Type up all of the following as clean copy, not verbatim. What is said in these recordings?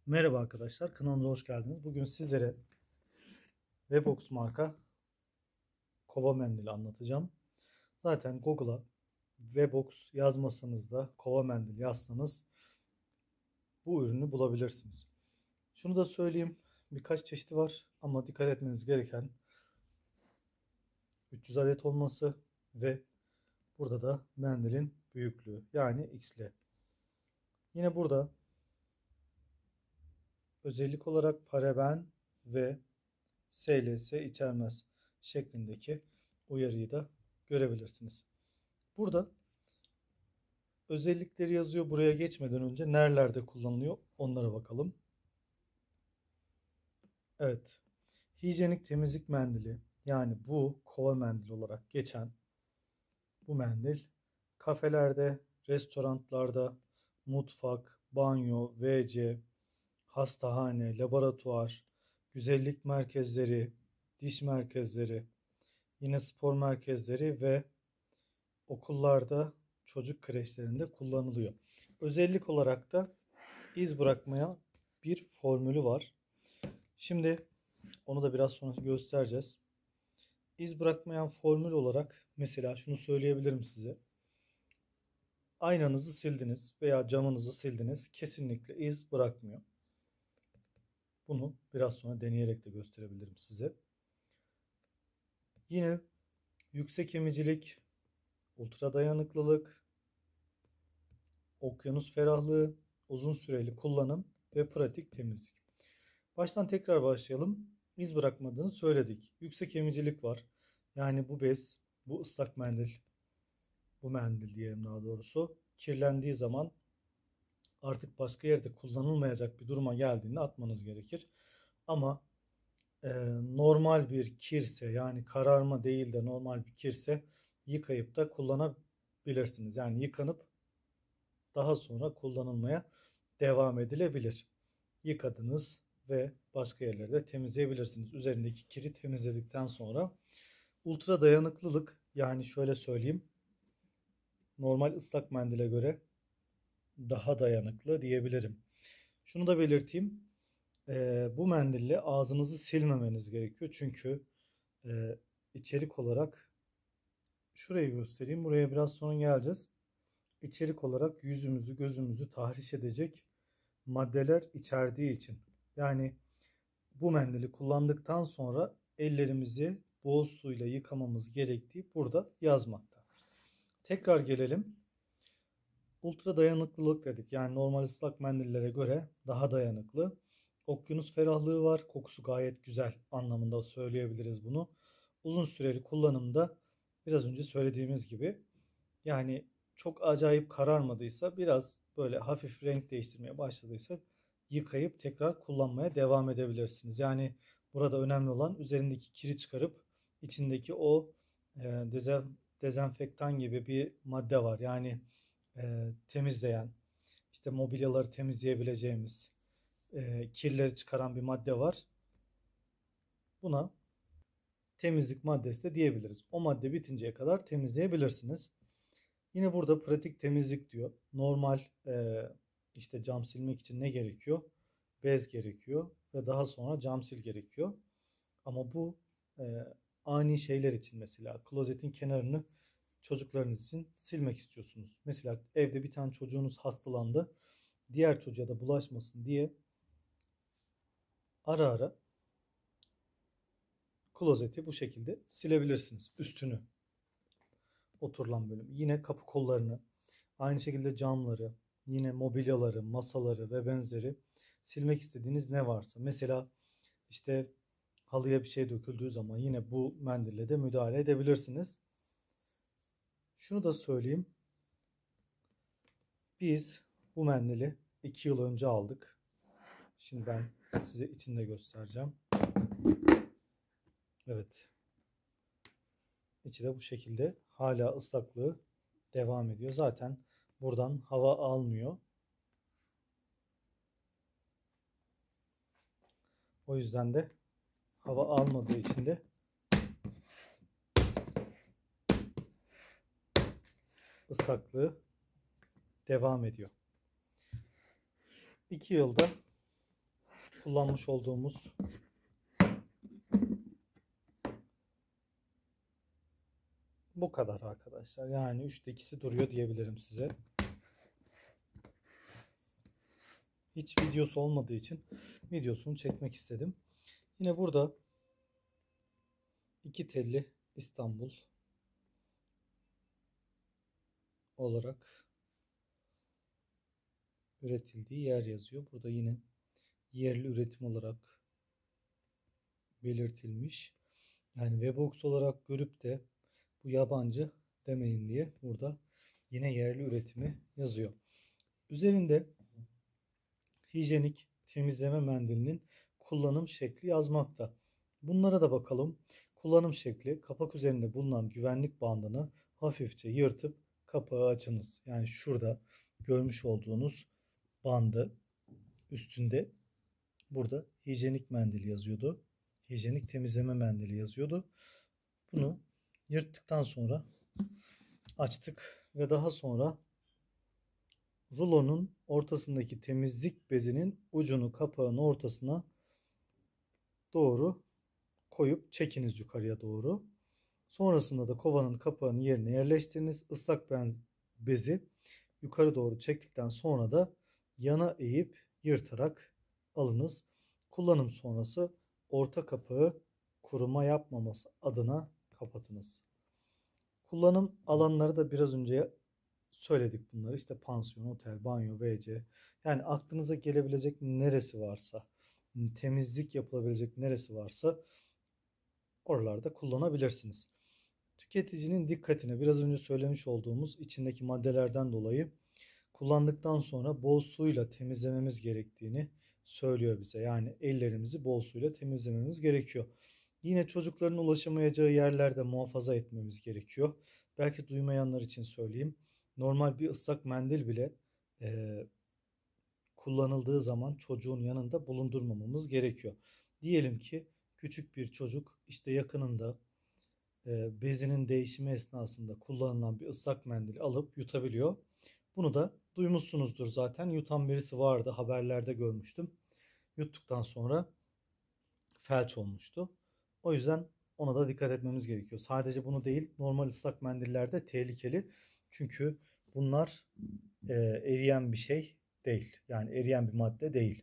Merhaba arkadaşlar, kanalımıza hoş geldiniz. Bugün sizlere Webox marka kova mendili anlatacağım. Zaten Google'a Webox yazmasanız da kova mendil yazsanız bu ürünü bulabilirsiniz. Şunu da söyleyeyim, birkaç çeşidi var ama dikkat etmeniz gereken 300 adet olması ve burada da mendilin büyüklüğü, yani XL. Yine burada özellik olarak paraben ve SLS içermez şeklindeki uyarıyı da görebilirsiniz. Burada özellikleri yazıyor. Buraya geçmeden önce nerelerde kullanılıyor onlara bakalım. Evet. Hijyenik temizlik mendili, yani bu kova mendili olarak geçen bu mendil kafelerde, restoranlarda, mutfak, banyo, WC, hastahane, laboratuvar, güzellik merkezleri, diş merkezleri, yine spor merkezleri ve okullarda, çocuk kreşlerinde kullanılıyor. Özellik olarak da iz bırakmaya bir formülü var. Şimdi onu da biraz sonra göstereceğiz. İz bırakmayan formül olarak mesela şunu söyleyebilirim size. Aynanızı sildiniz veya camınızı sildiniz. Kesinlikle iz bırakmıyor. Bunu biraz sonra deneyerek de gösterebilirim size. Yine yüksek emicilik, ultra dayanıklılık, okyanus ferahlığı, uzun süreli kullanım ve pratik temizlik. Baştan tekrar başlayalım. İz bırakmadığını söyledik. Yüksek emicilik var. Yani bu bez, bu ıslak mendil, bu mendil diyelim daha doğrusu, kirlendiği zaman artık başka yerde kullanılmayacak bir duruma geldiğinde atmanız gerekir. Ama normal bir kirse, yani kararma değil de normal bir kirse, yıkayıp da kullanabilirsiniz. Yani yıkanıp daha sonra kullanılmaya devam edilebilir. Yıkadınız ve başka yerlerde temizleyebilirsiniz. Üzerindeki kiri temizledikten sonra ultra dayanıklılık, yani şöyle söyleyeyim, normal ıslak mendile göre daha dayanıklı diyebilirim. Şunu da belirteyim. Bu mendille ağzınızı silmemeniz gerekiyor. Çünkü içerik olarak şurayı göstereyim. Buraya biraz sonra geleceğiz. İçerik olarak yüzümüzü, gözümüzü tahriş edecek maddeler içerdiği için. Yani bu mendili kullandıktan sonra ellerimizi bol suyla yıkamamız gerektiği burada yazmakta. Tekrar gelelim. Ultra dayanıklılık dedik. Yani normal ıslak mendillere göre daha dayanıklı. Okyanus ferahlığı var. Kokusu gayet güzel anlamında söyleyebiliriz bunu. Uzun süreli kullanımda biraz önce söylediğimiz gibi, yani çok acayip kararmadıysa, biraz böyle hafif renk değiştirmeye başladıysa yıkayıp tekrar kullanmaya devam edebilirsiniz. Yani burada önemli olan üzerindeki kiri çıkarıp içindeki o dezenfektan gibi bir madde var. Yani temizleyen, işte mobilyaları temizleyebileceğimiz, kirleri çıkaran bir madde var. Buna temizlik maddesi de diyebiliriz. O madde bitinceye kadar temizleyebilirsiniz. Yine burada pratik temizlik diyor. Normal işte cam silmek için ne gerekiyor? Bez gerekiyor ve daha sonra cam sil gerekiyor. Ama bu e, ani şeyler için, mesela klozetin kenarını çocuklarınız için silmek istiyorsunuz. Mesela evde bir tane çocuğunuz hastalandı. Diğer çocuğa da bulaşmasın diye ara ara klozeti bu şekilde silebilirsiniz. Üstünü, oturulan bölüm. Yine kapı kollarını, aynı şekilde camları, yine mobilyaları, masaları ve benzeri silmek istediğiniz ne varsa. Mesela işte halıya bir şey döküldüğü zaman yine bu mendille de müdahale edebilirsiniz. Şunu da söyleyeyim. Biz bu mendili 2 yıl önce aldık. Şimdi ben size içinde göstereceğim. Evet. İçi de bu şekilde. Hala ıslaklığı devam ediyor. Zaten buradan hava almıyor. O yüzden de hava almadığı için de ıslaklığı devam ediyor. 2 yılda kullanmış olduğumuz bu kadar arkadaşlar. Yani 3'te 2'si duruyor diyebilirim size. Hiç videosu olmadığı için videosunu çekmek istedim. Yine burada 2 telli İstanbul olarak üretildiği yer yazıyor. Burada yine yerli üretim olarak belirtilmiş. Yani Webox olarak görüp de bu yabancı demeyin diye burada yine yerli üretimi yazıyor. Üzerinde hijyenik temizleme mendilinin kullanım şekli yazmakta. Bunlara da bakalım. Kullanım şekli: kapak üzerinde bulunan güvenlik bandını hafifçe yırtıp kapağı açınız. Yani şurada görmüş olduğunuz bandı üstünde burada hijyenik mendil yazıyordu. Hijyenik temizleme mendili yazıyordu. Bunu yırttıktan sonra açtık ve daha sonra rulonun ortasındaki temizlik bezinin ucunu kapağın ortasına doğru koyup çekiniz yukarıya doğru. Sonrasında da kovanın kapağını yerine yerleştiriniz. Islak bezi yukarı doğru çektikten sonra da yana eğip yırtarak alınız. Kullanım sonrası orta kapağı kuruma yapmaması adına kapatınız. Kullanım alanları da biraz önce söyledik bunları. İşte pansiyon, otel, banyo, WC. Yani aklınıza gelebilecek neresi varsa, temizlik yapılabilecek neresi varsa oralarda kullanabilirsiniz. Tüketicinin dikkatine biraz önce söylemiş olduğumuz içindeki maddelerden dolayı kullandıktan sonra bol suyla temizlememiz gerektiğini söylüyor bize. Yani ellerimizi bol suyla temizlememiz gerekiyor. Yine çocukların ulaşamayacağı yerlerde muhafaza etmemiz gerekiyor. Belki duymayanlar için söyleyeyim. Normal bir ıslak mendil bile kullanıldığı zaman çocuğun yanında bulundurmamamız gerekiyor. Diyelim ki küçük bir çocuk işte yakınında bezinin değişimi esnasında kullanılan bir ıslak mendil alıp yutabiliyor. Bunu da duymuşsunuzdur zaten. Yutan birisi vardı, haberlerde görmüştüm. Yuttuktan sonra felç olmuştu. O yüzden ona da dikkat etmemiz gerekiyor. Sadece bunu değil, normal ıslak mendiller de tehlikeli. Çünkü bunlar eriyen bir şey değil. Yani eriyen bir madde değil.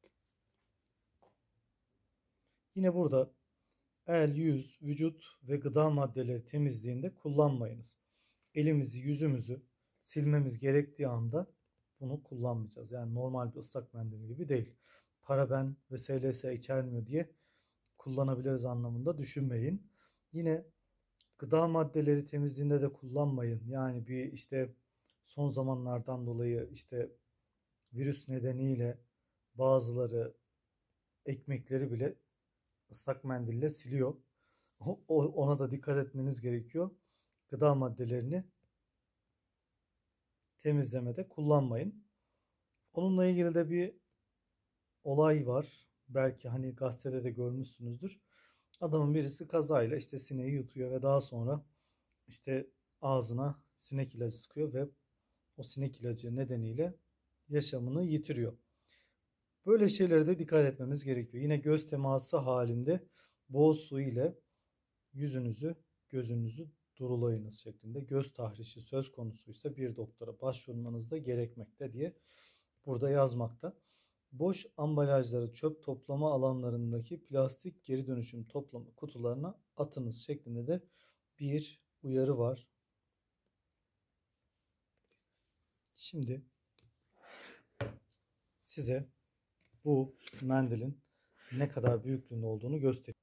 Yine burada el, yüz, vücut ve gıda maddeleri temizliğinde kullanmayınız. Elimizi, yüzümüzü silmemiz gerektiği anda bunu kullanmayacağız. Yani normal bir ıslak mendil gibi değil. Paraben ve SLS içermiyor diye kullanabiliriz anlamında düşünmeyin. Yine gıda maddeleri temizliğinde de kullanmayın. Yani bir işte son zamanlardan dolayı işte virüs nedeniyle bazıları ekmekleri bile ıslak mendille siliyor. Ona da dikkat etmeniz gerekiyor. Gıda maddelerini temizlemede kullanmayın. Onunla ilgili de bir olay var. Belki hani gazetede de görmüşsünüzdür. Adamın birisi kazayla işte sineği yutuyor ve daha sonra işte ağzına sinek ilacı sıkıyor ve o sinek ilacı nedeniyle yaşamını yitiriyor. Böyle şeylere de dikkat etmemiz gerekiyor. Yine göz teması halinde bol su ile yüzünüzü, gözünüzü durulayınız şeklinde. Göz tahrişi söz konusuysa bir doktora başvurmanız da gerekmekte diye burada yazmakta. Boş ambalajları çöp toplama alanlarındaki plastik geri dönüşüm toplama kutularına atınız şeklinde de bir uyarı var. Şimdi size bu mendilin ne kadar büyüklüğünde olduğunu göstereyim.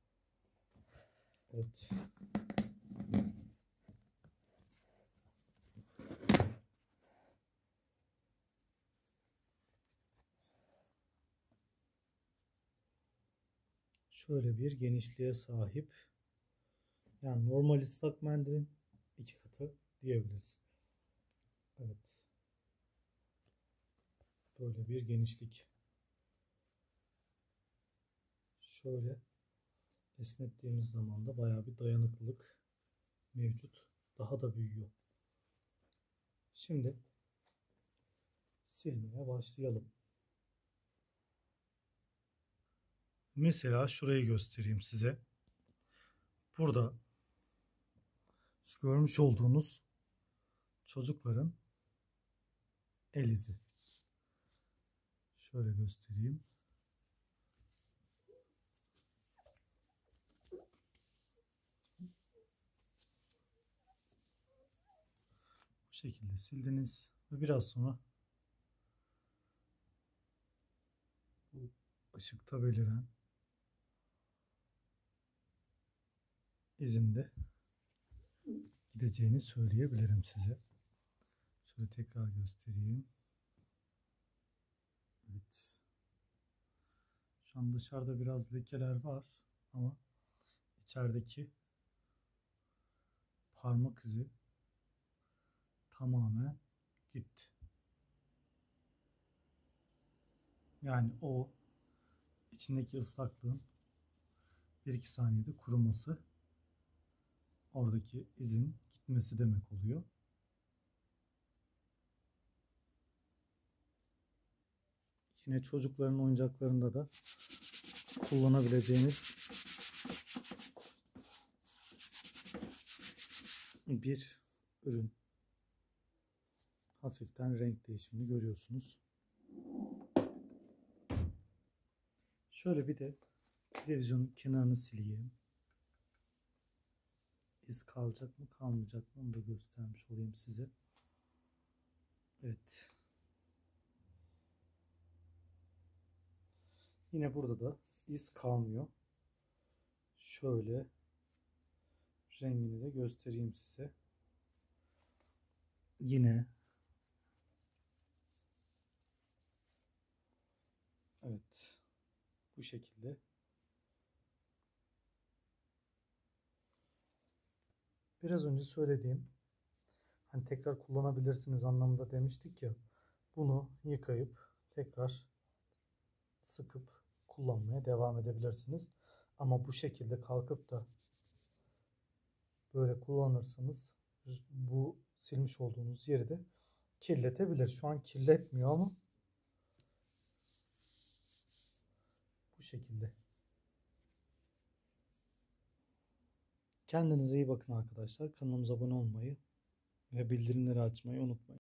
Evet. Şöyle bir genişliğe sahip. Yani normal ıslak mendilin 2 katı diyebiliriz. Evet. Böyle bir genişlik. Şöyle esnettiğimiz zaman da bayağı bir dayanıklılık mevcut. Daha da büyüyor. Şimdi silmeye başlayalım. Mesela şurayı göstereyim size. Burada şu görmüş olduğunuz çocukların el izi. Şöyle göstereyim. Bu şekilde sildiniz ve biraz sonra bu ışıkta beliren izinde gideceğini söyleyebilirim size. Şöyle tekrar göstereyim. Evet. Şu an dışarıda biraz lekeler var ama içerideki parmak izi tamamen gitti. Yani o içindeki ıslaklığın 1-2 saniyede kuruması oradaki izin gitmesi demek oluyor. Yine çocukların oyuncaklarında da kullanabileceğiniz bir ürün. Hafiften renk değişimini görüyorsunuz. Şöyle bir de televizyonun kenarını sileyim. İz kalacak mı kalmayacak mı onu da göstermiş olayım size. Evet. Yine burada da iz kalmıyor. Şöyle rengini de göstereyim size. Yine evet bu şekilde. Biraz önce söylediğim hani tekrar kullanabilirsiniz anlamında demiştik ya. Bunu yıkayıp tekrar sıkıp kullanmaya devam edebilirsiniz. Ama bu şekilde kalkıp da böyle kullanırsanız bu silmiş olduğunuz yeri de kirletebilir. Şu an kirletmiyor ama bu şekilde. Kendinize iyi bakın arkadaşlar. Kanalımıza abone olmayı ve bildirimleri açmayı unutmayın.